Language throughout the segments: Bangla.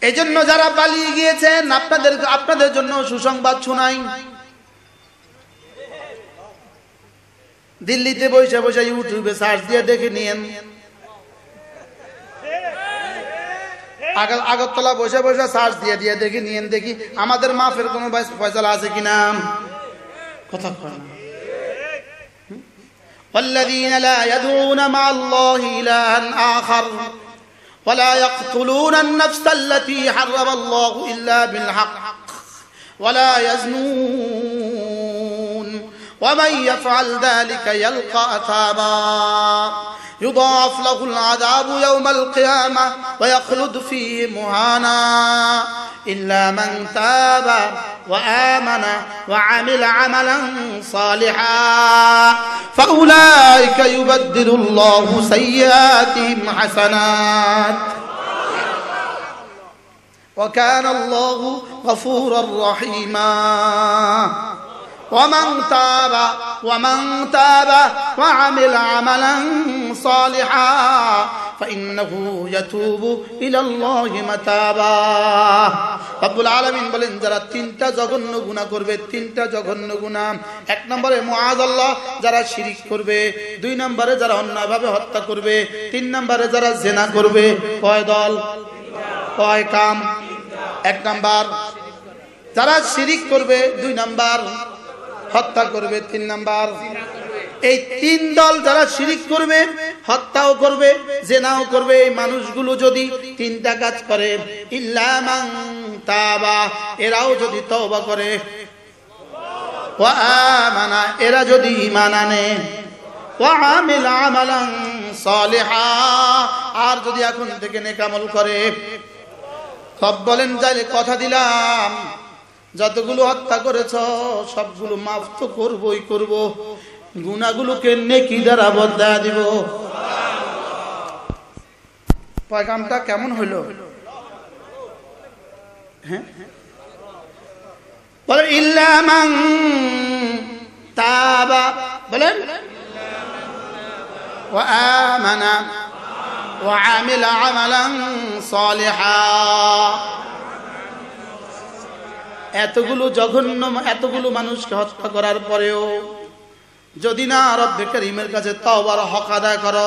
এজন্য যারা পালিয়ে গিয়েছেন আপনাদের জন্য সুসংবাদ শোনাই। দিল্লিতে বসে বসে ইউটিউবে সার্চ দিয়ে দেখে নিয়েন, আগরতলা বসে বসে সার্চ দিয়ে দেখে নিয়েন, দেখি আমাদের মাফের কোনো ফয়সালা আছে কিনা। কথা কয় না। والذين لا يدعون مع الله إلها آخر ولا يقتلون النفس التي حرم الله إلا بالحق ولا يزنون ومن يفعل ذلك يلقى أثاما يضاعف له العذاب يوم القيامة ويخلد فيه مهانا إلا من تاب وآمن وعمل عملا صالحا فأولئك يبدل الله سيئاتهم حسنات وكان الله غفورا رحيما ومن تاب وعمل عملا صالحا فإنه يتوب إلى الله متابا رب العالمين বলেন যারা তিনটা জঘন্য গুনাহ করবে, তিনটা জঘন্য গুনাহ। এক নম্বরে মুআযাল্লাহ, যারা শিরক করবে। দুই নম্বরে যারা অন্যায়ভাবে হত্যা করবে। তিন নম্বরে যারা জিনা করবে। কয় দল? কয় কাম? এক নাম্বার যারা শিরক করবে, দুই নাম্বার হত্যা করবে, তিন নাম্বার। এই তিন দল যারা শিরক করবে, হত্যাও করবে, জিনাও করবে, এই মানুষগুলো যদি তিনটা কাজ করে, ইল্লা মান তাবা, এরাও যদি তওবা করে, ওয়া আমানা, এরা যদি ঈমান আনে, ওয়া আমিলা আমালান সালিহা, আর যদি এখন থেকে নেক আমল করে। সব বলেন যাইলে কথা দিলাম যতগুলো হত্যা করেছ সবগুলো মাফ তো করবই করব, গুনাহগুলোকে নেকি দ্বারা বদলা দিব। পয়গামটা কেমন হলো? হ্যাঁ, বলেন ইল্লা মান তাবা, বলেন ওয়া আমানা ওয়া আমিলা আমালান সালিহা। এতগুলো জঘন্য, এতগুলো মানুষকে হত্যা করার পরেও যদি না রব্বে কারীমের কাছে তওবার হক আদায় করো,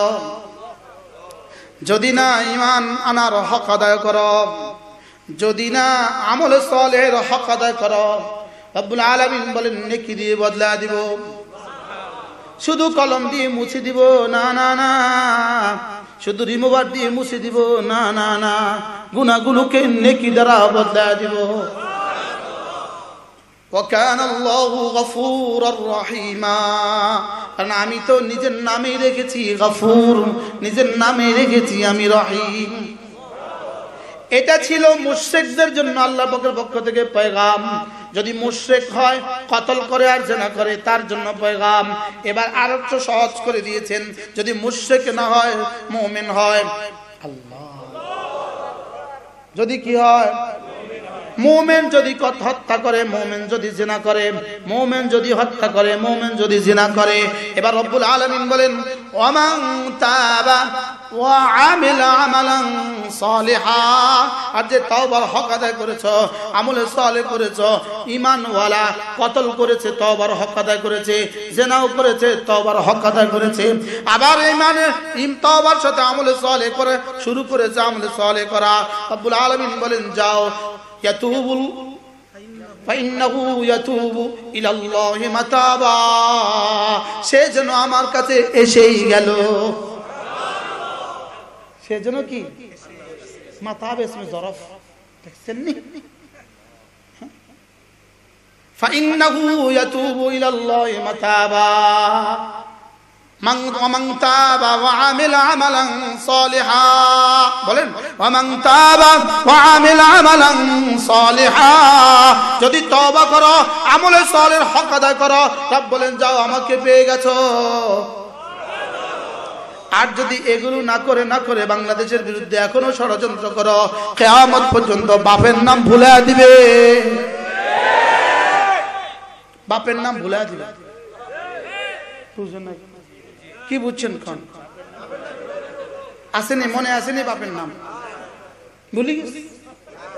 যদি না ঈমান আনার হক আদায় করো, যদি না আমলে সালেহের হক আদায় করো, রব্বুল আলামিন বলেন নেকি দিয়ে বদলা দিব। শুধু কলম দিয়ে মুছে দিব না, না না, শুধু রিমুভার দিয়ে মুছে দিব না, না না, গুনাহগুলোকে নেকি দ্বারা বদলা দিব। وكان الله غفورا رحيما, কারণ আমি তো নিজের নামে রেখেছি গফুর, নিজের নামে রেখেছি আমি রহিম। এটা ছিল মুশরিকদের জন্য আল্লাহ পাকের পক্ষ থেকে পয়গাম। যদি মুশরিক হয়, কতল করে আর জিনা করে, তার জন্য পয়গাম। এবার আরো একটু সহজ করে দিয়েছেন, যদি মুশরিক না হয়, মুমিন হয়। আল্লাহ, যদি কি হয়? মুমিন যদি হত্যা করে, মুমিন যদি জিনা করে, মুমিন যদি হত্যা করে, মুমিন যদি জিনা করে। এবার রব্বুল আলামিন বলেন ওয়ামান তাবা ওয়া আমিলা আমালান সালিহা, আর যে তওবার হক আদায় করেছো, আমলে সালেহ করেছো, ঈমানওয়ালা, কতল করেছে তওবার হক আদায় করেছে, জিনাও করেছে তওবার হক আদায় করেছে, আবার তওবার সাথে আমলে সালেহ করে শুরু করেছে আমলে সালেহ করা। রব্বুল আলামিন বলেন যাও ইয়াতুবু ফাইন্নাহু ইয়াতুবু ইলাল্লাহি মাতাবা, সে যেন আমার কাছে এসেই গেল। সে যেন কি? মাতাব ইসমে যরফ, দেখছেন নি? ফাইন্নাহু ইয়াতুবু ইলাল্লাহি মাতাবা ومن تاب وعمل عملا صالحا, বলেন ومن تاب وعمل عملا صالحا, যদি তওবা করো, আমলে সালের হক আদায় করো, রব বলেন যাও আমাকে পেয়ে গেছো। আর যদি এগুলো না করে বাংলাদেশের বিরুদ্ধে এখনো ষড়যন্ত্র করো, কিয়ামত পর্যন্ত বাপের নাম ভুলে দিবে, বাপের নাম ভুলে দিবে। বুঝছেন না? কি বুঝছেন? কোন আসেনি, মনে আসেনি বাপের নাম ভুলে গেছি।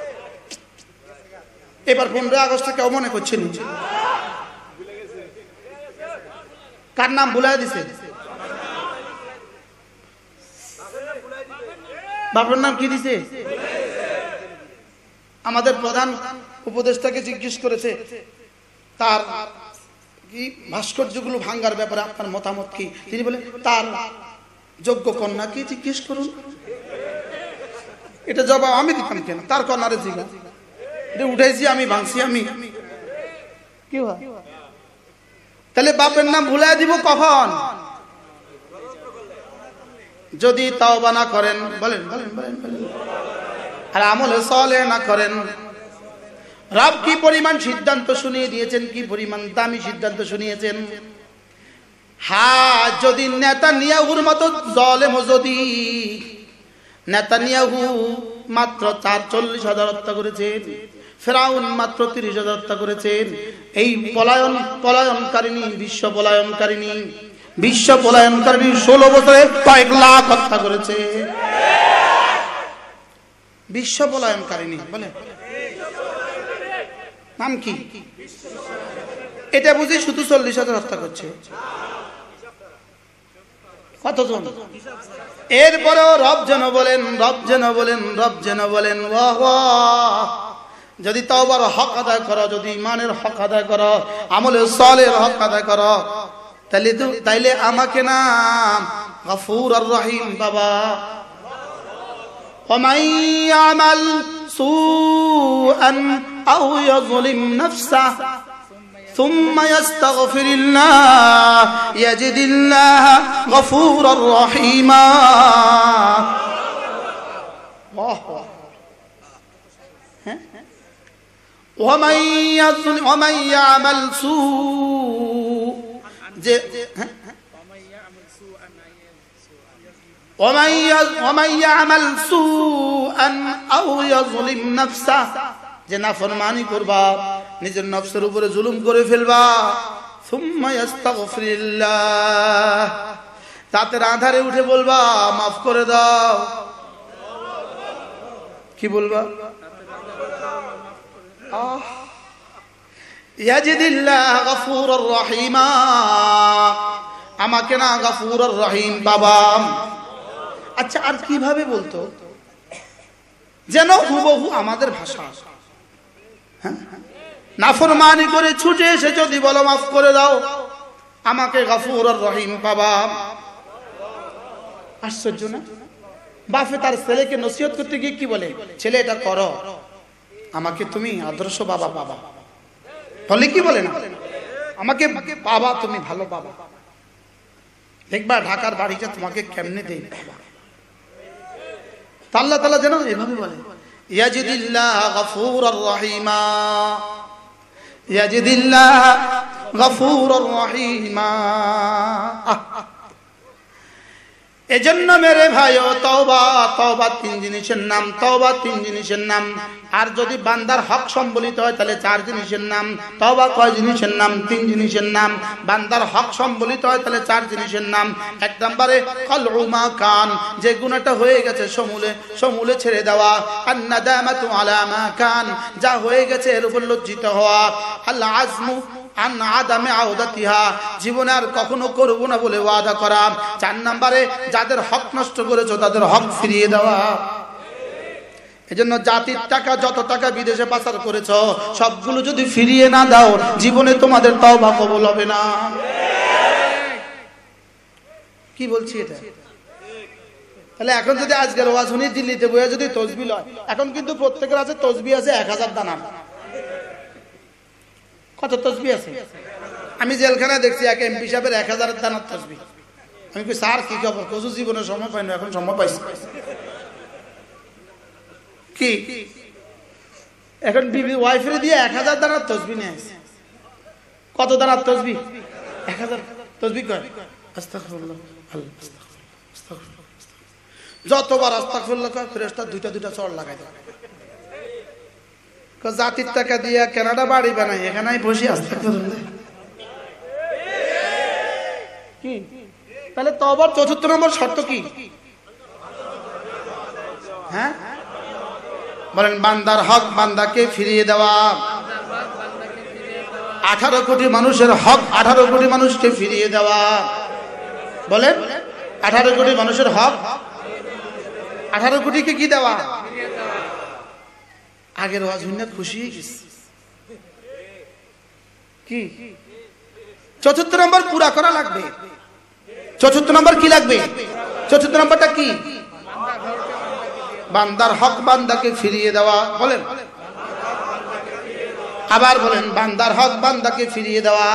এবার 15 আগস্ট কেউ মনে করছেন? কার নাম ভুলাই দিছে? বাবার নাম কি দিছে? আমাদের প্রধান উপদেষ্টাকে জিজ্ঞেস করেছে তার কি ভাস্কর্যগুলো ভাঙ্গার ব্যাপারে আপনার মতামত কি। তিনি বলেন তার যোগ্য কন্যাকে জিজ্ঞেস করুন। এটা জবাব আমি দিতাম কেন? তার কন্যারে জিজ্ঞাসা, এটা উঠাইছি আমি, ভাঙছি আমি, কি হয়? তাহলে বাপের নাম ভুলাই দিব কখন? যদি তওবা না করেন, বলেন বলেন বলেন বলেন, আর আমলে সালেহ না করেন। রব কি পরিমাণ সিদ্ধান্ত শুনিয়ে দিয়েছেন, কি পরিমাণ দামি সিদ্ধান্ত শুনিয়েছেন। হ্যাঁ, যদি নেতানিয়াহুর মতো জালেম, যদি নেতানিয়াহু মাত্র 40,000 হত্যা করেছেন, ফেরাউন মাত্র 30,000 হত্যা করেছেন, এই পলায়নকারিণী বিশ্ব পলায়নকারিণী 16 বছরে কয়েক লাখ হত্যা করেছে। বিশ্ব পলায়নকারিণী বলে নাম কি? এটা বুঝি শুধু 40,000 হত্যা করছে। কতজন? এরপরেও রব যেন বলেন, রব যেন বলেন, রব যেন বলেন, যদি তওবার হক আদায় করো, যদি ইমানের হক আদায় করো, আমলে সালের হক আদায় করো, তাইলে আমাকে না গফুর আর রহিম বাবা। ومن يعمل سوءا أو يظلم نفسه ثم يستغفر الله يجد الله غفورا رحيما. ومن يعمل سوء ومن يعمل سوءا أو يظلم نفسه, যে নাফরমানি করবা, নিজের নফসের উপরে জুলুম করে ফেলবা, সুম্মা ইস্তাগফিরুল্লাহ, রাতের আঁধারে উঠে বলবা মাফ করে দাও। কি বলবা? ইয়াজিদিল্লাহ গফুরুর রহিমা, আমাকে না গফুরুর রহিম বাবা। আচ্ছা, আর কিভাবে বলতো যেন হুবহু আমাদের ভাষা। নাফরমানি করে ছুটে এসে যদি বলো মাফ করে দাও, আমাকে গফুরুর রহিম বাবা। আশ্চর্য না? বাপে তার ছেলেকে নসিহত করতে গিয়ে কি বলে? ছেলে এটা করো, আমাকে তুমি আদর্শ বাবা বাবা বলে। কি বলে না? আমাকে বাবা, তুমি ভালো বাবা, দেখবা ঢাকার বাড়িটা তোমাকে কেমনে দেই বাবা। আল্লাহ তাআলা যেন এভাবে বলে, ইয়াজিদিল্লাহ গফুরুর রহিমা, ইয়াজিদিল্লাহ গফুরুর রহিমা। এজন্য মেরে ভাইও তওবা, তওবা 3 জিনিসের নাম, তওবা 3 জিনিসের নাম। আর যদি বান্দার হক সম্বলিত হয় তাহলে 4 জিনিসের নাম। তওবা কয় জিনিসের নাম? 3 জিনিসের নাম। বান্দার হক সম্বলিত হয় তাহলে 4 জিনিসের নাম। 1 নম্বরে কলউ মা কান, যে গুনাহটা হয়ে গেছে সমূলে ছেড়ে দেওয়া। আন-নাদামাতু আলা মা কান, যা হয়ে গেছে এর উপর লজ্জিত হওয়া। আল আজমু আন আদামে আওদাতিহা, জীবনে আর কখনো করব না বলে ওয়াদা করা। 4 নম্বরে যাদের হক নষ্ট করেছো তাদের হক ফিরিয়ে দেওয়া। এজন্য জাতির টাকা, যত টাকা বিদেশে পাচার করেছো সবগুলো যদি ফিরিয়ে না দাও, জীবনে তোমাদের তওবা কবুল হবে না। কি বলছি এটা? তাহলে এখন যদি আজকের ওয়াজ শুনি দিল্লিতে বইয়া যদি তসবিহ লয়, এখন কিন্তু প্রত্যেকের আছে তসবিহ আছে 1000 দানা। কত তসবিহ আছে? আমি জেলখানায় দেখছি এক এমপি সাহেবের 1000 দানার তসবিহ। আমি কই স্যার কি খবর? কসু জীবনে সময় পাই না, এখন সময় পাইছি। কি এখন বিবি ওয়াইফরে দিয়ে 1000 দানার তসবিহ নিয়ে আসে। কত দানার তসবিহ? 1000 তসবিহ কয় আস্তাগফিরুল্লাহ, আস্তাগফিরুল্লাহ। যতবার আস্তাগফিরুল্লাহ কয় ফেরেশতা দুইটা চড় লাগায় দেয়। জাতির টাকা দিয়া কানাডা বাড়ি বানাই, এখানেই বসে আস্তাগফিরুল্লাহ। কি তাহলে তওবার 4র্থ নম্বর শর্ত কি? হ্যাঁ বলেন, বান্দার হক বান্দাকে ফিরিয়ে দেওয়া। 18 কোটি মানুষের হক 18 কোটি মানুষকে ফিরিয়ে দেওয়া। বলেন 18 কোটি মানুষের হক 18 কোটিকে কি দেওয়া? আগের ওয়াজ শুনে খুশি হয়ে গেছে কি? 4th নম্বর পুরা করা লাগবে। 4th নম্বর কি লাগবে? 4th নম্বরটা কি? বান্দার হক বান্দাকে ফিরিয়ে দেওয়া। বলেন আবার বলেন, বান্দার হক বান্দাকে ফিরিয়ে দেওয়া।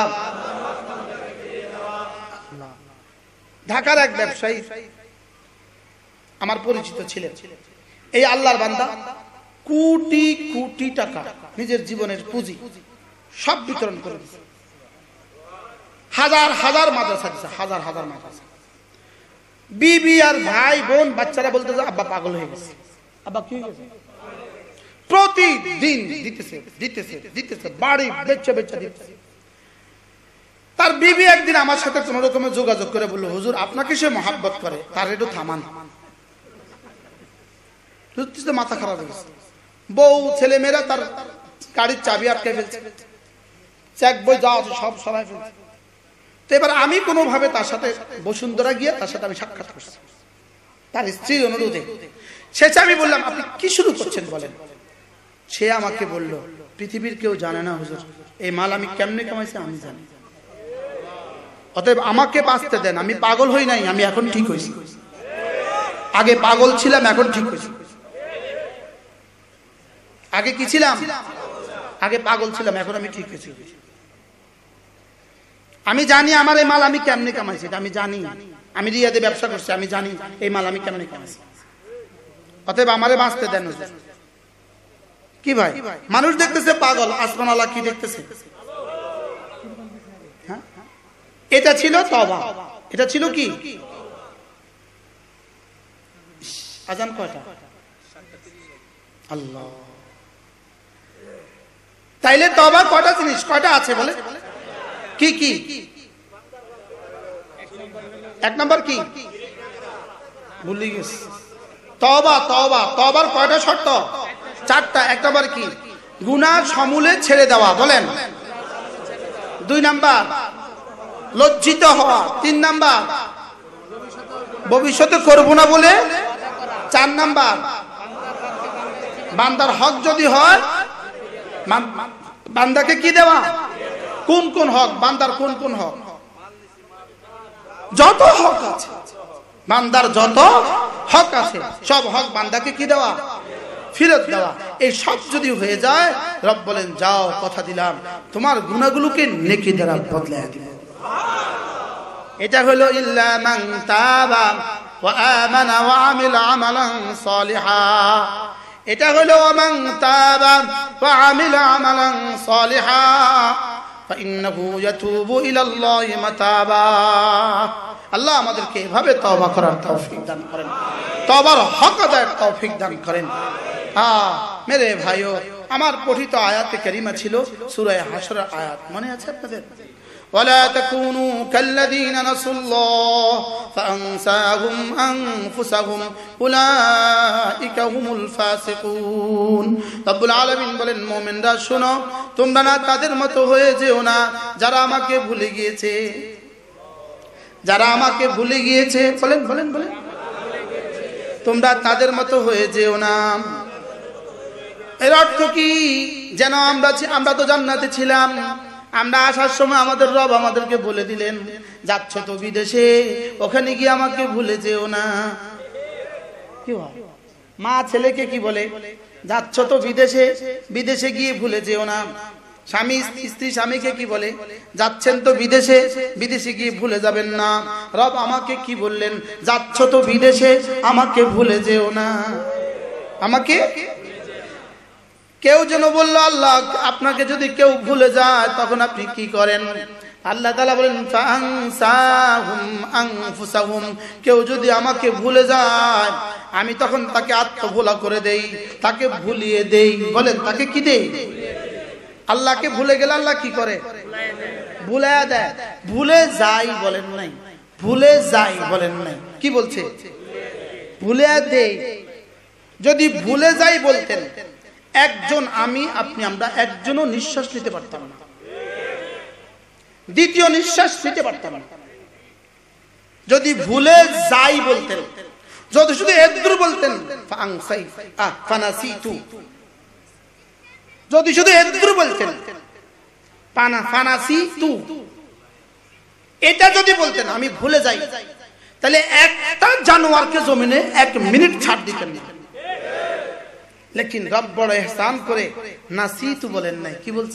ঢাকার এক ব্যবসায়ী আমার পরিচিত ছিলেন, এই আল্লাহর বান্দা কোটি কোটি টাকা নিজের জীবনের পুঁজি সব বিতরণ করে দিয়েছে। হাজার হাজার মাদ্রাসা দিচ্ছে, হাজার হাজার মাদ্রাসা। বিবি আর ভাই বোন বাচ্চারা বলতেছে আব্বা পাগল হয়ে গেছে, আব্বা কি হয়ে গেছে? প্রতিদিন দিতেছে দিতেছে দিতেছে, বাড়ি বেচে বেচে দিতেছে। তার বিবি একদিন আমার সাথে কোন রকমে যোগাযোগ করে বললো, হুজুর আপনাকে সে মহাব্বত করে, তার একটু থামান। মাথা খারাপ হয়ে গেছে। বউ ছেলে মেয়েরা তার গাড়ির চাবি আটকে ফেলছে, চেক বই যা আছে সব সরাই ফেলছে। তো এবার আমি কোনোভাবে তার সাথে বসুন্ধরা গিয়ে তার সাথে আমি সাক্ষাৎ করছি, তার স্ত্রীর অনুরোধে। শেষে আমি বললাম আপনি কি শুরু করছেন বলেন? সে আমাকে বলল, পৃথিবীর কেউ জানে না হুজুর, এই মাল আমি কেমনে কামাইছি আমি জানি, অতএব আমাকে বাঁচতে দেন। আমি পাগল হই নাই, আমি এখন ঠিক হয়েছি। আগে পাগল ছিলাম, এখন ঠিক হয়েছি। আগে কি ছিলাম? আগে পাগল ছিলাম, এখন আমি ঠিক হয়েছি। আমি জানি আমার এই মাল আমি কেমনে কামাইছি, আমি জানি। আমি রিয়াদে ব্যবসা করছি, আমি জানি এই মাল আমি কেমনে কামাইছি। অতএব আমারে বাঁচতে দেন। কি ভাই, মানুষ দেখতেছে পাগল, আসমান আল্লাহ কি দেখতেছে? হ্যাঁ, এটা ছিল তওবা। এটা ছিল কি? আজান কয়টা? আল্লাহ। তাইলে তওবা কয়টা জিনিস, কয়টা আছে বলে? কি কি? 1 নম্বর কি? ভুলে গেছি। তওবা। তওবা, তওবার কয়টা শর্ত? 4টা। 1 নম্বর কি? গুনাহ সমূলে ছেড়ে দেওয়া। বলেন। 2 নাম্বার লজ্জিত হওয়া। 3 নাম্বার ভবিষ্যতে করব না বলে। 4 নাম্বার বান্দার হক যদি হয় বান্দাকে কি দেওয়া? কোন কোন হক বান্দার? কোন কোন হক? যত হক আছে বান্দার, যত হক আছে সব হক বান্দাকে কি দেওয়া? ফেরত দেওয়া। এই সব যদি হয়ে যায়, রব বলেন যাও, কথা দিলাম তোমার গুনাহগুলোকে নেকি দ্বারা বদলায় দিব। এটা হলো ইল্লা মান তাবা ওয়া আমানা ওয়া আমিলা আমালান সালিহা। এটা হলো মান তাবা ওয়া আমিলা আমালান সালিহা ফাইন্নাহু ইয়াতুবু ইলাল্লাহি মাতাবা। আল্লাহ আমাদেরকে এভাবে তওবা করার তৌফিক দান করেন, তওবার হক আদায়ের তৌফিক দান করেন। মেরে ভাইও, আমার পঠিত আয়াতে কারিমা ছিল সূরা হাশরের আয়াত, মনে আছে আপনাদের? ওয়ালা তাকুনু কাল্লাযীনা নাসুল্লাহ ফাআনসাহুম আনফুসাহুম উলাইকা হুমুল ফাসিকুন। রব্বুল আলামিন বলেন, মুমিনরা শোনো, তোমরা না তাদের মতো হয়ে যেও না যারা আমাকে ভুলে গিয়েছে। যারা আমাকে ভুলে গিয়েছে, বলেন বলেন বলেন, তোমরা তাদের মতো হয়ে যেও না। এর অর্থ কি? যেন আমরা তো জান্নাতে ছিলাম, আমরা আসার সময় আমাদের রব আমাদেরকে বলে দিলেন, যাচ্ছ তো বিদেশে, ওখানে গিয়ে আমাকে ভুলে যেও না। কি হয়? মা ছেলেকে কি বলে? যাচ্ছ তো বিদেশে, বিদেশে গিয়ে ভুলে যেও না। স্বামী স্ত্রী স্বামীকে কি বলে? যাচ্ছেন তো বিদেশে, বিদেশে গিয়ে ভুলে যাবেন না। রব আমাকে কি বললেন? যাচ্ছ তো বিদেশে, আমাকে ভুলে যেও না। আমাকে কেউ যেন বলল, আল্লাহ আপনাকে যদি কেউ ভুলে যায় তখন আপনি কি করেন? আল্লাহ তাআলা বলেন, ফাআনসাহুম আনফুসাহুম। কেউ যদি আমাকে ভুলে যায় আমি তখন তাকে আত্মভোলা করে দেই, তাকে ভুলিয়ে দেই। বলেন, তাকে কি দেই? আল্লাহকে ভুলে গেলে আল্লাহ কি করে? ভুলায়া দেয়। ভুলে যাই বলেন নাই, ভুলে যাই বলেন নাই, কি বলছে? ভুলায়া দেই। যদি ভুলে যাই বলতেন, একজন আমি আপনি আমরা একজনও নিঃশ্বাস নিতে পারতাম না। দ্বিতীয় নিঃশ্বাস নিতে পারতাম না। যদি ভুলে যাই বলতেন, যদি শুধু এদ্রু বলতেন যদি শুধু এদ্রু বলতেন এটা যদি বলতেন আমি ভুলে যাই, তাহলে একটা জানোয়ারকে জমিনে 1 মিনিট ছাড় দিতেন না। লেকিন রব বড় ইহসান করে নাসিতু বলেন নাই, কি বলছে?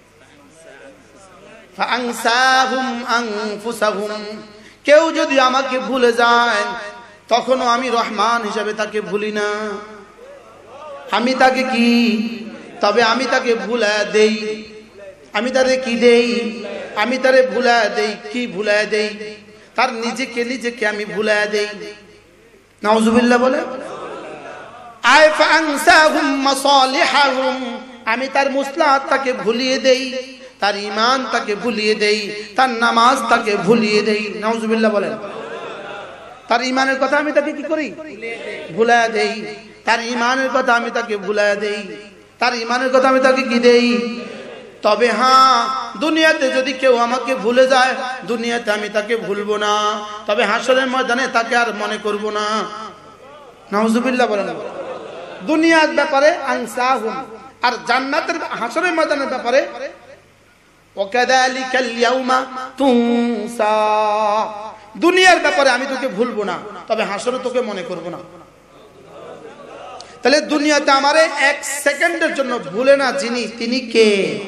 ফাআনসাহুম আনফুসাহুম। কেউ যদি আমাকে ভুলে যায় তখনও আমি রহমান হিসাবে তাকে ভুলি না। আমি তাকে কি, তবে আমি তাকে ভুলা দেই। আমি তারে কি দেই? আমি তারে ভুলা দেই। কি ভুলা দেই? তার নিজেকে আমি ভুলা দেই। নাউজুবিল্লাহ বলে। আয় ফাআনসাহুম মাসালিহাহুম। আমি তার মুসলাহাত তাকে ভুলিয়ে দেই, তার ঈমান তাকে ভুলিয়ে দেই, তার নামাজ তাকে ভুলিয়ে দেই। নাউজুবিল্লাহ বলেন। তার ঈমানের কথা আমি তাকে কি করি? ভুলা দেই। তার ঈমানের কথা আমি তাকে ভুলা দেই, তার ঈমানের কথা আমি তাকে কি দেই? তবে হ্যাঁ, দুনিয়াতে যদি কেউ আমাকে ভুলে যায়, দুনিয়াতে আমি তাকে ভুলবো না, তবে হাসরের ময়দানে তাকে আর মনে করব না। নাউজুবিল্লাহ বলেন। দুনিয়ার ব্যাপারে আনসাহুম, আর জান্নাতের হাসরের ময়দানের ব্যাপারে ওয়াকাযালিকাল ইয়াউমা তুনসা। দুনিয়ার ব্যাপারে আমি তোকে ভুলবো না, তবে হাসরে তোকে মনে করব না। তাহলে দুনিয়াতে আমারে 1 সেকেন্ডের জন্য ভুলে না যিনি, তিনি কে?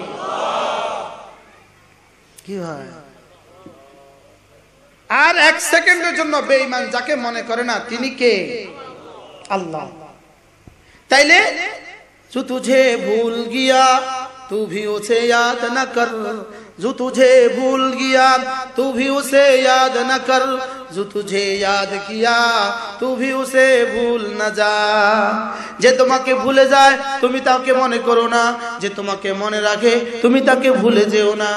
কি হয়? আর 1 সেকেন্ডের জন্য বেঈমান যাকে মনে করে না, তিনি কে? আল্লাহ। তাইলে जो तुझे भूल गया तू भी उसे याद न कर, जो तुझे भूल गया तू भी उसे याद न कर, जो तुझे याद किया तू भी उसे भूल न जा। যে তোমাকে ভুলে যায় তুমি তাকে মনে করো না, যে তোমাকে মনে রাখে তুমি তাকে ভুলে যেও না।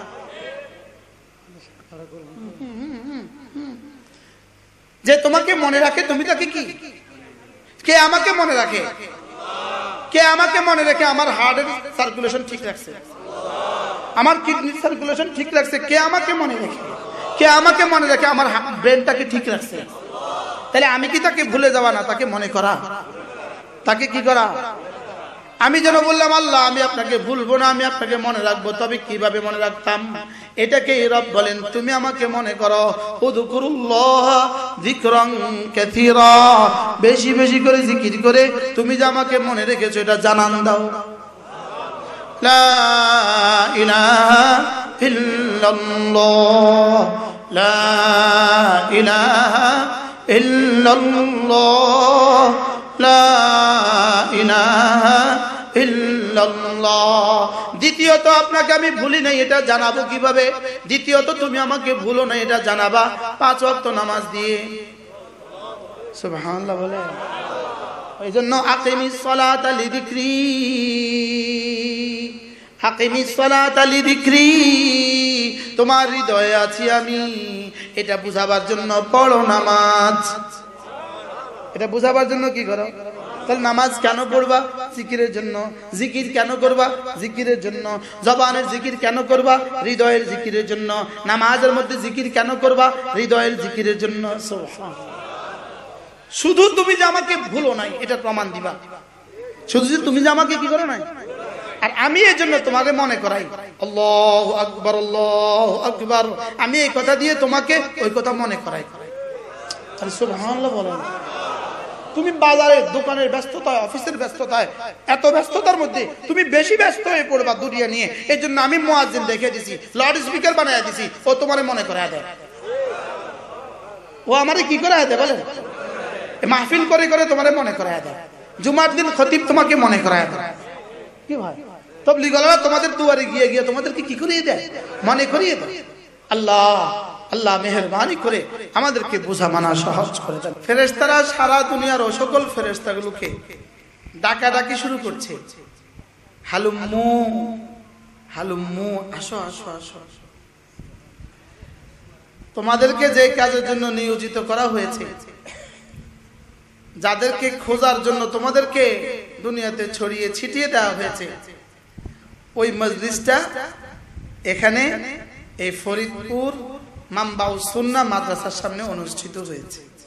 যে তোমাকে মনে রাখে তুমি তাকে কি? কে আমাকে মনে রাখে? কে আমাকে মনে রেখে আমার হার্টের সার্কুলেশন ঠিক রাখছে, আমার কিডনির সার্কুলেশন ঠিক রাখছে? কে আমাকে মনে রেখে? কে আমাকে মনে রেখে আমার ব্রেনটাকে ঠিক রাখছে? তাহলে আমি কি তাকে ভুলে যাওয়া না, তাকে মনে করা, তাকে কি করা? আমি যেন বললাম আল্লাহ আমি আপনাকে ভুলবো না, আমি আপনাকে মনে রাখবো, তবে কিভাবে মনে রাখতাম? এটাকে রব বলেন তুমি আমাকে মনে করো। উযকুরুল্লাহ যিকরান কাসীরা। বেশি বেশি করে জিকির করে তুমি যে আমাকে মনে রেখেছো এটা জানান দাও। লা ইলাহা ইল্লাল্লাহ, লা ইলাহা ইল্লাল্লাহ, লা ইলাহা ইল্লাল্লাহ। দ্বিতীয়ত আপনাকে আমি ভুলি নাই এটা জানাবো কিভাবে? দ্বিতীয়ত তুমি আমাকে ভুলো না এটা জানাবা 5 ওয়াক্ত নামাজ দিয়ে। সুবহানাল্লাহ বলে। এইজন্য আকিমিস সালাতা লিযিকরি, আকিমিস সালাতা লিযিকরি। তোমার হৃদয়ে আছি আমি, এটা বুঝাবার জন্য পড়ো নামাজ। এটা বুঝাবার জন্য কি করো? তাহলে নামাজ কেন পড়বা? জিকিরের জন্য। জিকির কেন করবা? জিকিরের জন্য। জবানের জিকির কেন করবা? হৃদয়ের জিকিরের জন্য। নামাজের মধ্যে জিকির কেন করবা? হৃদয়ের জিকিরের জন্য। শুধু তুমি যে আমাকে ভুলো নাই এটা প্রমাণ দিবা, শুধু তুমি যে আমাকে কি করো নাই, আর আমি এই জন্য তোমাকে মনে করাই। আল্লাহু আকবার, আল্লাহু আকবার। আমি এই কথা দিয়ে তোমাকে ওই কথা মনে করাই। সুবহানাল্লাহ বলেন। তুমি বাজারে দোকানের ব্যস্ততায়, অফিসের ব্যস্ততায়, এত ব্যস্ততার মধ্যে তুমি বেশি ব্যস্ত হয়ে পড়বা দুনিয়া নিয়ে। এই জন্য আমি মুয়াজ্জিন দেখে দিছি, লাউড স্পিকার বানায় দিছি, ও তোমারে মনে করায় দেয়। ও আমারে কি করায় দেয় বলে? মাহফিল করে করে তোমারে মনে করায় দেয়। জুমার দিন খতিব তোমাকে মনে করায় দেয়। কি ভাই, তাবলীগ ওয়ালারা তোমাদের দুয়ারে গিয়ে গিয়ে তোমাদেরকে কি করিয়ে দেয়? মনে করিয়ে দেয়। আল্লাহ আল্লাহ মেহেরবানি করে আমাদেরকে বোঝা মানা সহজ করে দেন। ফেরেশতারা সারা দুনিয়ার সকল ফেরেশতাগুলোকে ডাকাডাকি শুরু করছে, হালুম্মু হালুম্মু, আসো আসো আসো। তোমাদেরকে যে কাজের জন্য নিয়োজিত করা হয়েছে, যাদেরকে খোঁজার জন্য তোমাদেরকে দুনিয়াতে ছড়িয়ে ছিটিয়ে দেওয়া হয়েছে, ওই মজলিসটা এখানে এই ফরিদপুর মানবাউস সুন্নাহ মাদ্রাসার সামনে অনুষ্ঠিত হয়েছে।